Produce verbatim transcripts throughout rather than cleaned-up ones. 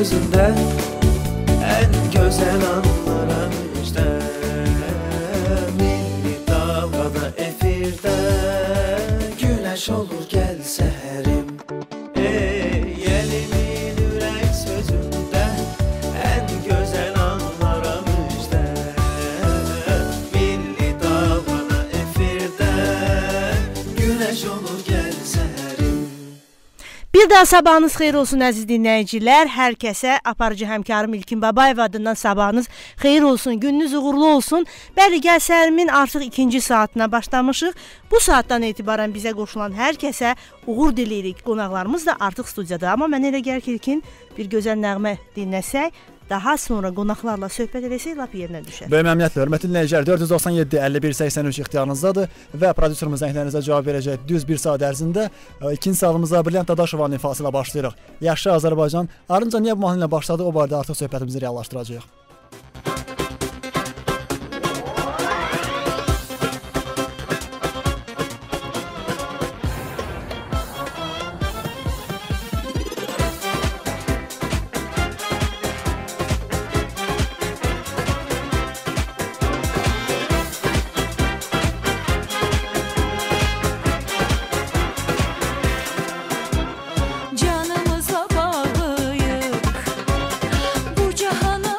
sözünde en güzel anlara müjde. Milli dalgada efirde güneş olur gel seherim. Ey elimin yürek sözünde en güzel anlara müjde. Milli dalgada efirde güneş olur gel seherim. Bir daha sabahınız xeyir olsun əziz dinləyicilər. Hər kəsə aparıcı həmkarım İlkin Babayev adından sabahınız xeyir olsun, gününüz uğurlu olsun. Bəli, gəl səhərimin artıq ikinci saatına başlamışıq. Bu saatdan etibarən bizə qoşulan hər kəsə uğur diləyirik. Qonaqlarımız da artıq studiyada. Amma mən elə gəlir ki, İlkin, bir gözəl nəğmə dinləsək, daha sonra qonaqlarla söhbət edəsək, lap yerinə düşər. Böyük məmnuniyyətlə, hörmətli dinləyicilər, dörd yüz doxsan yeddi əlli bir səksən üç ixtiyarınızdadır və prodüserimiz zənglərinizə cavab verəcək düz bir saat ərzində. İkinci saatımıza Brilliant Dadaşovanın ifası ilə başlayırıq. Yaşa Azərbaycan. Ardınca niyə bu mahnı ilə başladı, o barədə artıq söhbətimizi reallaşdıracağıq. Canımıza bağlıyıq bu cahana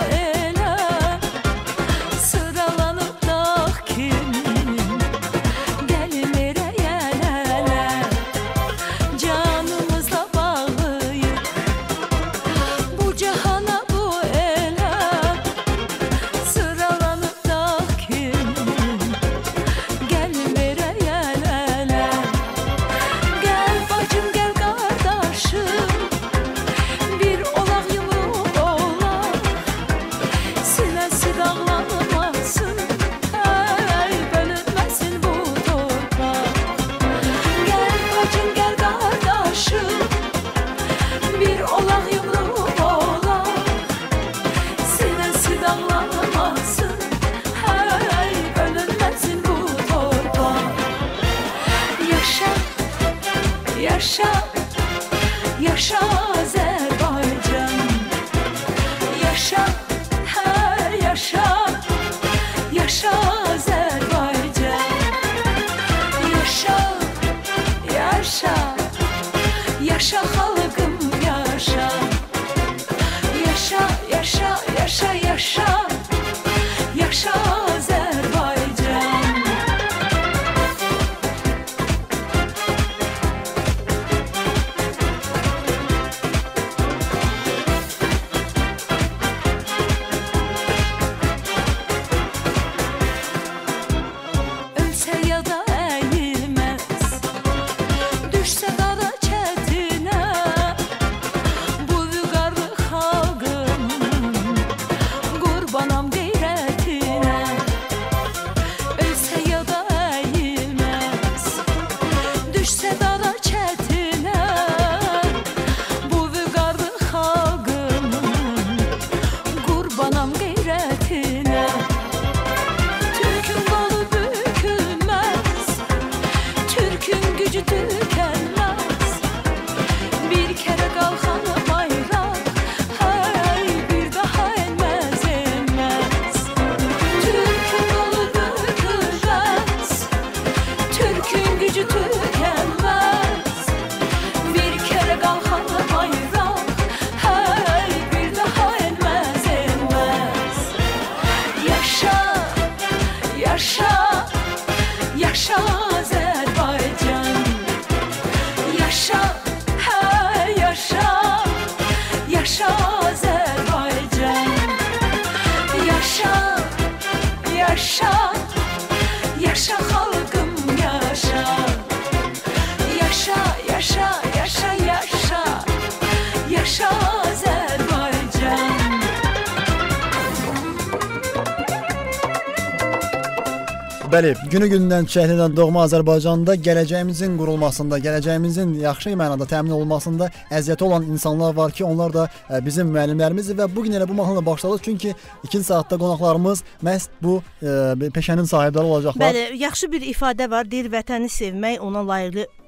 Bəli, günü-gündən çiçəklənən doğma Azərbaycanda gələcəyimizin qurulmasında, gələcəyimizin yaxşı mənada təmin olunmasında əziyyəti olan insanlar var ki, onlar da bizim müəllimlərimizdir və bugün elə bu mahnıyla başladıq. Çünki ikinci saatda qonaqlarımız məhz bu e, peşənin sahibləri olacaqlar. Bəli, yaxşı bir ifadə var. Deyir, vətəni sevmək, ona layiqli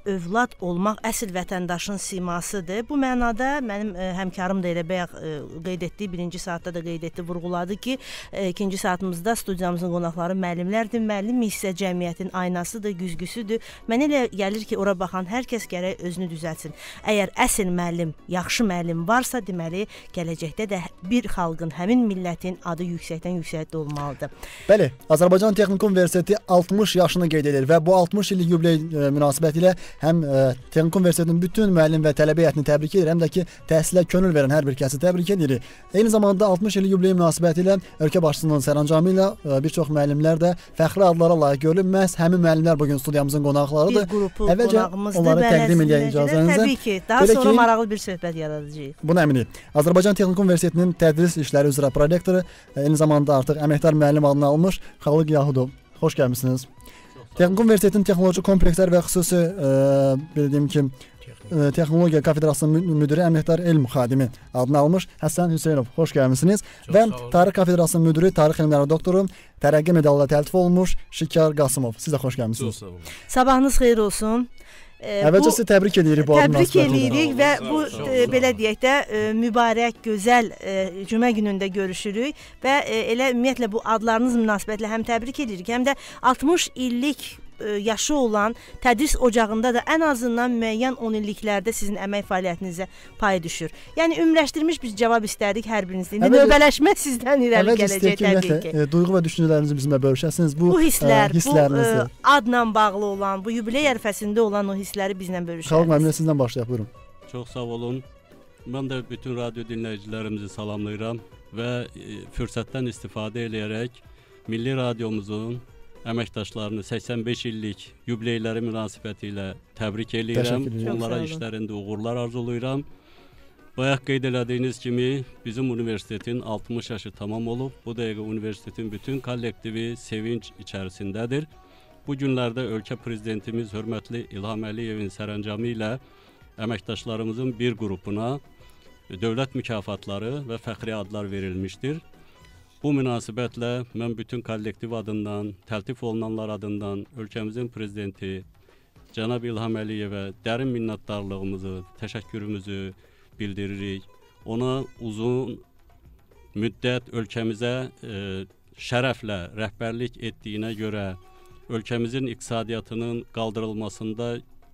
övlad olmaq əsl vətəndaşın simasıdır. Bu mənada mənim e, həmkarım da elə bayaq e, qeyd etdiyi, birinci saatda da qeyd etdi, vurğuladı ki, e, ikinci saatımızda studiyamızın qonaqları müəllimlərdir. Müəllim isə cəmiyyətin aynasıdır, güzgüsüdür. Mənə elə gəlir ki, ora baxan hər kəs gərək özünü düzəltsin. Əgər əsl müəllim, yaxşı müəllim varsa, deməli, gələcəkdə də bir xalqın, həmin millətin adı yüksəkdən yüksəkdə olmalıdır. Bəli, Azərbaycan Texniki Universiteti altmış yaşını qeyd edir və bu altmış illik yubiley e, münasibətilə həm e, Texniki Universitetinin bütün müəllim və tələbə heyətini təbrik edir, həm də ki, təhsilə könül verən hər bir kəsi təbrik edirik. Eyni zamanda altmış illik yubiley münasibətilə ölkə başçısının sərəncamı ilə e, bir çox müəllimlər də fəxri adlara layiq görülüb. Məhz həmin müəllimlər bugün studiyamızın qonaqlarıdır. Bir qrupu Əvvəlcə qonağımızdır. onları təqdim edək icazənizlə. Təbii ki, daha Belə sonra ki, maraqlı bir söhbət yaradacağıq. Buna əminik. Azərbaycan Texniki Universitetinin tədris işləri üzrə prorektoru, eyni zamanda artıq əməkdar müəllim adını almış Xalıq Yahudov. Xoş gəlmisiniz. Texniki Universitetin texnoloji komplekslər və xüsusi e, bildiyim ki, e, texnologiya kafedrasının müdiri, əməkdar elm xadimi adını almış Həsən Hüseynov. Xoş gəlmisiniz. Və tarix kafedrasının müdiri, tarix elmləri doktoru, tərəqqi medalıyla təltif olunmuş Şikar Qasımov. Siz də xoş gəlmisiniz. Sabahınız xeyir olsun. Əvvəlcə sizi təbrik edirik bu Təbrik edirik və bu e, belə deyək də e, mübarək, gözəl e, cümə günündə görüşürük və e, elə ümumiyyətlə bu adlarınız münasibətilə həm təbrik edirik, həm də altmış illik e, yaşı olan tədris ocağında da ən azından müəyyən on illiklərdə sizin əmək fəaliyyətinizə pay düşür. Yəni ümumiləşdirilmiş biz cavab istərdik hər birinizdən. İndi növbələşmə sizdən irəli gələcək təbii ki. E, duyğu və düşüncələrinizi bizimlə bölüşəsiniz. Bu, bu hisslər, e, hisslərinizi, bu e, adla bağlı olan, bu yubiley ərəfəsində olan o hissləri bizlə bölüşəsiniz. Xalq müəllimə sizdən başlayaq, buyurun. Çox sağ olun. Mən də bütün radyo dinləyicilərimizi salamlayıram və e, fürsətdən istifadə edərək Milli Radiomuzun əməkdaşlarını səksən beş illik yubileyləri münasibətilə təbrik edirəm. Onlara işlərində uğurlar arzulayıram. Bayaq qeyd elədiyiniz kimi bizim universitetin altmış yaşı tamam olub. Bu dəqiqə universitetin bütün kollektivi sevinç içərisindədir. Bu günlərdə ölkə prezidentimiz hörmətli İlham Əliyevin sərəncamı ilə əməkdaşlarımızın bir qrupuna dövlət mükafatları və fəxri adlar verilmişdir. Bu münasibətlə mən bütün kollektiv adından, təltif olunanlar adından ölkəmizin prezidenti cənab İlham Əliyevə dərin minnətdarlığımızı, təşəkkürümüzü bildiririk. Ona uzun müddət ölkəmizə e, şərəflə rəhbərlik etdiyinə görə, ölkəmizin iqtisadiyyatının qaldırılmasında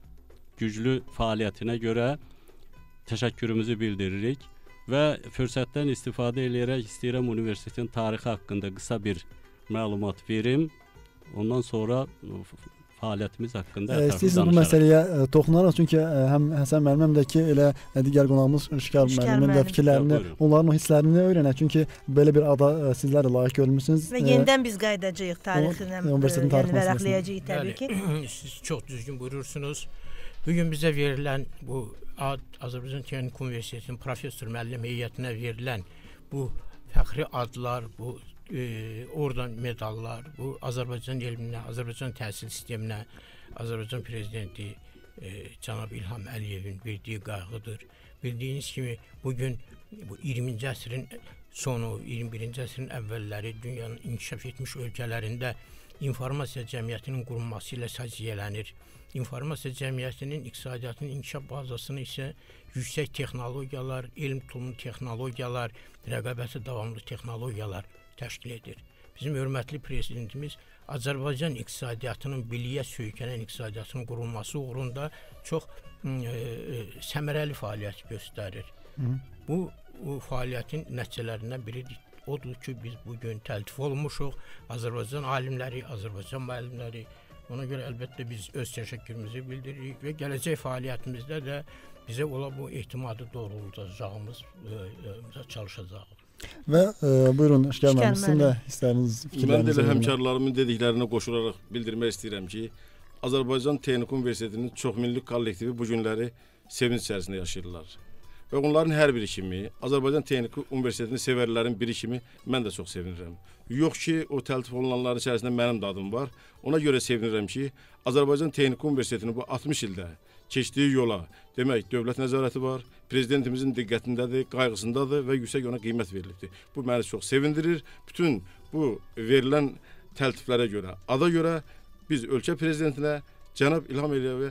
güclü fəaliyyətinə görə təşəkkürümüzü bildiririk. Və fürsətdən istifadə edərək istəyirəm universitetin tarixi haqqında qısa bir məlumat verim. Ondan sonra fəaliyyətimiz haqqında ətraflı danışarıq. İstəyirsiniz bu məsələyə e, toxunaraq, çünki e, həm Həsən müəllim, həm də ki, elə digər qonağımız Şikar müəllimin də fikirlərini, ya, onların o hisslərini öyrənək. Çünki belə bir ada e, sizlər də layiq görmüsünüz. Və yenidən biz qayıdacağıq tarixinə, yəni vərəqləyəcəyik təbii ki. Siz çox düzgün buyurursunuz. Bugün bizə verilən bu ad, Azərbaycan Texniki Universitetinin professor müəllim heyətinə verilən bu fəxri adlar, bu e, oradan medallar, bu Azərbaycan elminə, Azərbaycan təhsil sisteminə, Azərbaycan prezidenti e, cənab İlham Əliyevin verdiyi qayğıdır. Bildiyiniz kimi bugün bu iyirminci əsrin sonu, iyirmi birinci əsrin əvvəlləri dünyanın inkişaf etmiş ölkələrində informasiya cəmiyyətinin qurulması ilə səciyyələnir. İnformasiya cəmiyyətinin iqtisadiyyatının inkişaf bazasını isə yüksək texnologiyalar, elm tulumlu texnologiyalar, rəqabəti davamlı texnologiyalar təşkil edir. Bizim hörmətli prezidentimiz Azərbaycan iqtisadiyyatının biliyə söykənən iqtisadiyyatının qurulması uğrunda çox e, e, səmərəli fəaliyyət göstərir. Hı. Bu, bu fəaliyyətin nəticələrindən biri odur ki, biz bugün təltif olmuşuq. Azərbaycan alimləri, Azərbaycan müəllimləri. Ona görə əlbəttə biz öz təşəkkürümüzü bildiririk və gələcək fəaliyyətimizdə də bizə ola bu ehtimadı doğrulacağımız e, e, çalışacağıq. Və e, buyurun Şikar müəllim, sizin də hissləriniz, fikirləriniz. Mən də həmkarlarımın dediklərinə qoşularaq bildirmək istəyirəm ki, Azərbaycan Texniki Universitetinin çoxmilli kollektivi bu günləri sevinç içərisində yaşayırlar. Və onların hər biri kimi, Azərbaycan Texniki Universitetini sevərlərin biri kimi mən də çox sevinirəm. Yox ki, o təltif olunanların içərisində mənim də adım var. Ona görə sevinirəm ki, Azərbaycan Texniki Universitetinin bu altmış ildə keçdiyi yola, demək, dövlət nəzarəti var, prezidentimizin diqqətindədir, qayğısındadır və yüksək ona qiymət verilibdir. Bu məni çox sevindirir. Bütün bu verilən təltiflərə görə, ada görə biz ölkə prezidentinə, cənab İlham Əliyevə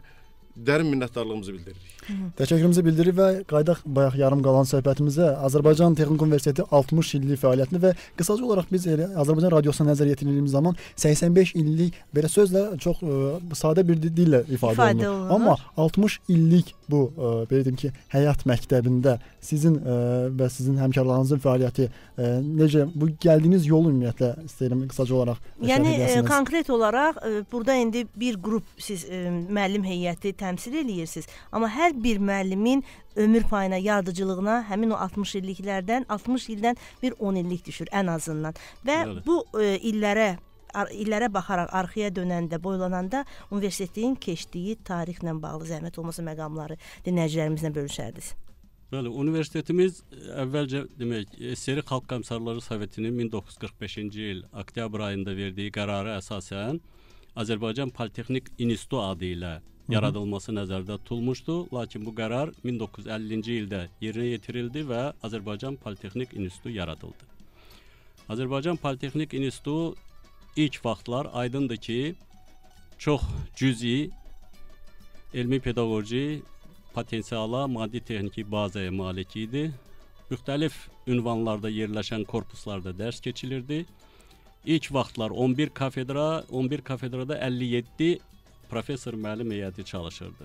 dərin minnətdarlığımızı bildiririk. Təşəkkürümüzü bildirir və qaydaq bayaq yarım qalan söhbətimizə Azərbaycan Texnik Universiteti altmış illik fəaliyyətini və qısaca olaraq biz elə Azərbaycan radiosuna nəzər yetirdiyimiz zaman səksən beş illik belə sözlə çox ə, sadə bir dillə ifadə, İfadə olunur. olunur. Amma altmış illik bu ə, belə deyim ki, həyat məktəbində sizin ə, və sizin həmkarlarınızın fəaliyyəti ə, necə bu gəldiyiniz yolu ümumiyyətlə istəyirəm qısaca olaraq şərh Yəni e, edəsiniz. konkret olaraq e, burada indi bir qrup siz e, müəllim heyəti təmsil eləyirsiniz. Amma hər bir müəllimin ömür payına, yaradıcılığına həmin o altmış illiklərdən altmış ildən bir on illik düşür ən azından. Və Bəli. bu e, illərə ar illərə baxaraq arxaya dönəndə, boylananda universitetin keçdiyi tarixlə bağlı zəhmət olmasa məqamları dinləyicilərimizlə bölüşərdiniz. Bəli, universitetimiz əvvəlcə demək, S S R Xalq Komissarları Sovetinin min doqquz yüz qırx beşinci il oktyabr ayında verdiyi qərara əsasən Azərbaycan Politexnik İnstitutu adı ilə yaradılması nəzərdə tutulmuşdu. Lakin bu qərar min doqquz yüz əllinci ildə yerinə yetirildi və Azərbaycan Politexnik İnstitutu yaradıldı. Azərbaycan Politexnik İnstitutu ilk vaxtlar aydındır ki, çox cüzi, elmi pedaqoji potensiala, maddi texniki bazaya malik idi. Müxtəlif ünvanlarda yerləşən korpuslarda dərs keçilirdi. İlk vaxtlar on bir kafedra, on bir kafedrada əlli yeddi professor müəllim heyəti çalışırdı.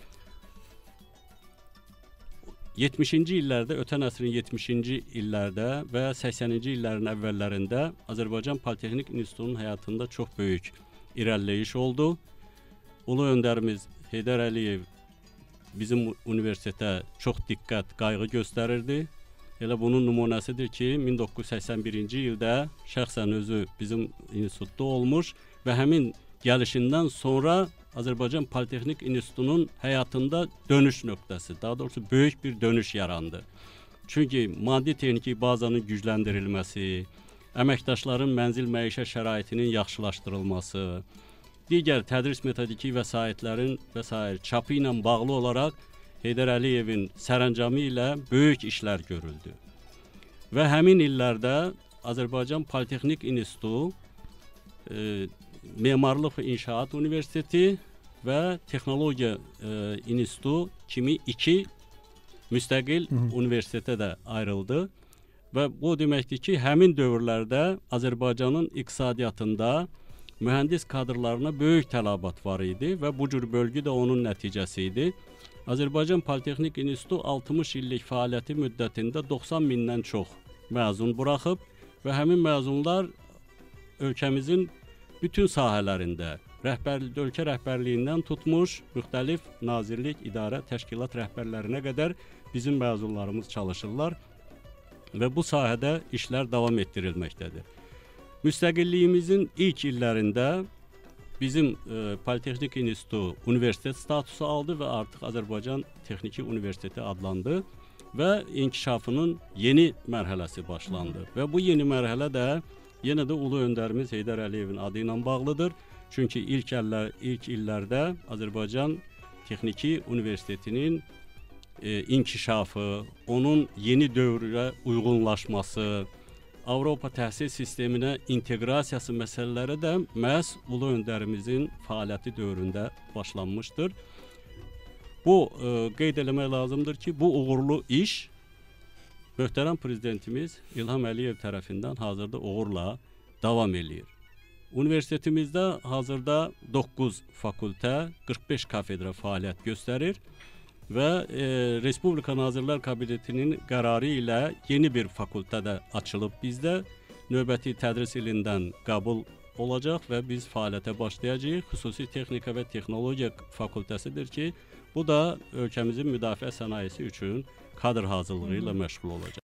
yetmişinci illərdə, ötən əsrin yetmişinci illərdə və səksəninci illərin əvvəllərində Azərbaycan Politexnik İnstitutunun həyatında çox böyük irəliləyiş oldu. Ulu öndərimiz Heydər Əliyev bizim universitetə çox diqqət, qayğı göstərirdi. Elə bunun nümunəsidir ki, min doqquz yüz səksən birinci ildə şəxsən özü bizim institutda olmuş və həmin gəlişindən sonra Azərbaycan Politexnik İnstitutunun həyatında dönüş nöqtəsi, daha doğrusu böyük bir dönüş yarandı. Çünki maddi texniki bazanın gücləndirilməsi, əməkdaşların mənzil məişət şəraitinin yaxşılaşdırılması, digər tədris metodiki vəsaitlərin və s. çapı ilə bağlı olaraq Heydər Əliyevin sərəncamı ilə böyük işlər görüldü. Və həmin illərdə Azərbaycan Politexnik İnstitutu, e, Memarlıq və İnşaat Universiteti və Texnologiya e, İnstitutu kimi iki müstəqil Hı -hı. universitetə də ayrıldı. Və bu deməkdir ki, həmin dövrlərdə Azərbaycanın iqtisadiyyatında mühəndis kadrlarına böyük tələbat var idi və bu cür bölgü də onun nəticəsi idi. Azərbaycan Politexnik İnstitutu altmış illik fəaliyyəti müddətində doxsan mindən çox məzun buraxıb və həmin məzunlar ölkəmizin bütün sahələrində rəhbərlik, ölkə rəhbərliyindən tutmuş müxtəlif nazirlik, idarə, təşkilat rəhbərlərinə qədər bizim məzunlarımız çalışırlar və bu sahədə işlər davam etdirilməkdədir. Müstəqilliyimizin ilk illərində bizim e, Politexnik İnstitutu universitet statusu aldı və artıq Azərbaycan Texniki Universiteti adlandı və inkişafının yeni mərhələsi başlandı. Və bu yeni mərhələ də yenə də ulu öndərimiz Heydər Əliyevin adı ilə bağlıdır. Çünki ilk, əllər, ilk illərdə Azərbaycan Texniki Universitetinin e, inkişafı, onun yeni dövrə uyğunlaşması, Avropa təhsil sisteminə inteqrasiyası məsələləri də məhz ulu öndərimizin fəaliyyəti dövründə başlanmışdır. Bu e, qeyd eləmək lazımdır ki, bu uğurlu iş möhtərəm prezidentimiz İlham Əliyev tərəfindən hazırda uğurla davam eləyir. Universitetimizdə hazırda doqquz fakültə, qırx beş kafedra fəaliyyət göstərir və e, Respublika Nazirlər Kabinetinin qərarı ilə yeni bir fakültə də açılıb bizdə. Növbəti tədris ilindən qəbul olacaq və biz fəaliyyətə başlayacağıq. Xüsusi Texnika və Texnologiya fakültəsidir ki, bu da ölkəmizin müdafiə sənayesi üçün kadr hazırlığı ilə məşğul olacaq.